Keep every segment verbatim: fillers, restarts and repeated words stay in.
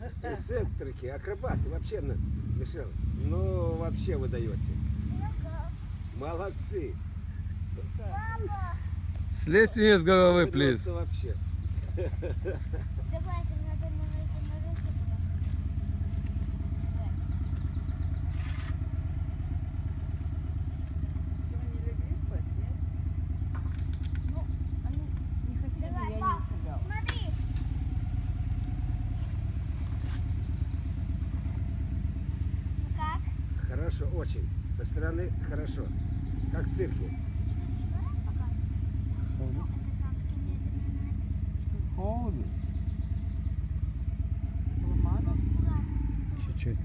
Эсцентрики, акробаты, вообще, ну, Мишель, ну вообще вы даете. Молодцы. Слезь с нее с головы, плиз. Вообще. Давайте, надо на Хорошо, очень. Со стороны хорошо. Как в цирке. Холодно. Чуть-чуть.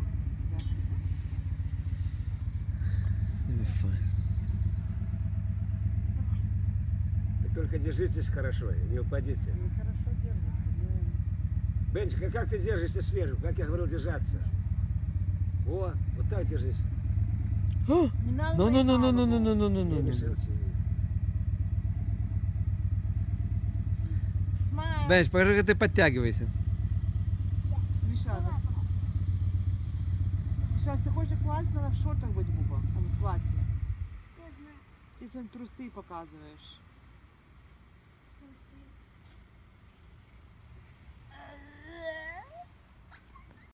Только держитесь хорошо, не упадите. Хорошо держится. Бенчик, а как ты держишься сверху? Как я говорил, держаться? О, вот так держись. Ну, ну, ну, ну, ну, ну, ну, ну, ну, Не ну. мешался. Бенч, покажи, как ты подтягивайся. Миша, Миша, ты хочешь классно в шортах быть, Буба, а не в платье? Ты сегодня трусы показываешь.